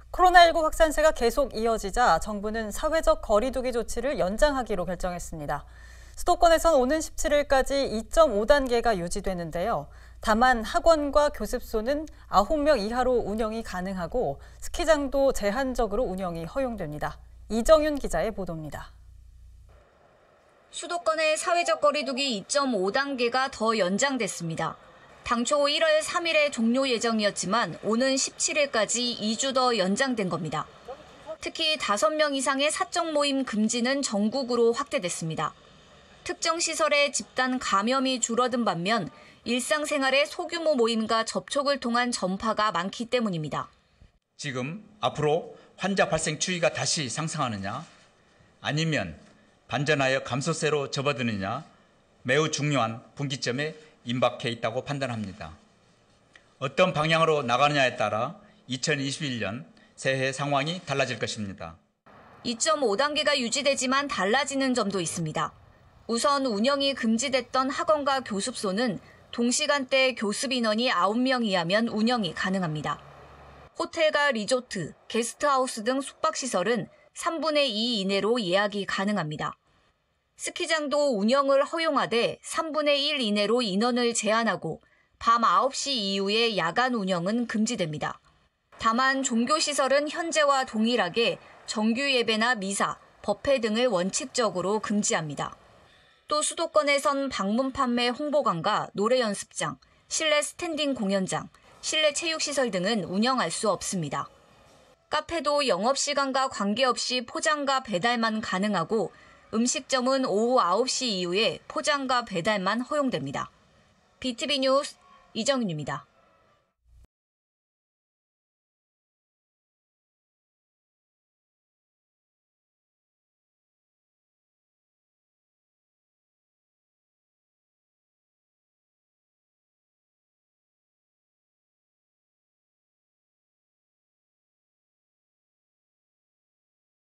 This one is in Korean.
코로나19 확산세가 계속 이어지자 정부는 사회적 거리 두기 조치를 연장하기로 결정했습니다. 수도권에선 오는 17일까지 2.5단계가 유지되는데요. 다만 학원과 교습소는 9명 이하로 운영이 가능하고 스키장도 제한적으로 운영이 허용됩니다. 이정윤 기자의 보도입니다. 수도권의 사회적 거리 두기 2.5단계가 더 연장됐습니다. 당초 1월 3일에 종료 예정이었지만 오는 17일까지 2주 더 연장된 겁니다. 특히 5명 이상의 사적 모임 금지는 전국으로 확대됐습니다. 특정 시설의 집단 감염이 줄어든 반면 일상생활의 소규모 모임과 접촉을 통한 전파가 많기 때문입니다. 지금 앞으로 환자 발생 추이가 다시 상승하느냐 아니면 반전하여 감소세로 접어드느냐 매우 중요한 분기점에 임박해 있다고 판단합니다. 어떤 방향으로 나가느냐에 따라 2021년 새해 상황이 달라질 것입니다. 2.5단계가 유지되지만 달라지는 점도 있습니다. 우선 운영이 금지됐던 학원과 교습소는 동시간대 교습 인원이 9명 이하면 운영이 가능합니다. 호텔과 리조트, 게스트하우스 등 숙박시설은 3분의 2 이내로 예약이 가능합니다. 스키장도 운영을 허용하되 3분의 1 이내로 인원을 제한하고 밤 9시 이후에 야간 운영은 금지됩니다. 다만 종교시설은 현재와 동일하게 정규 예배나 미사, 법회 등을 원칙적으로 금지합니다. 또 수도권에선 방문 판매 홍보관과 노래 연습장, 실내 스탠딩 공연장, 실내 체육시설 등은 운영할 수 없습니다. 카페도 영업시간과 관계없이 포장과 배달만 가능하고 음식점은 오후 9시 이후에 포장과 배달만 허용됩니다. BTV 뉴스 이정윤입니다.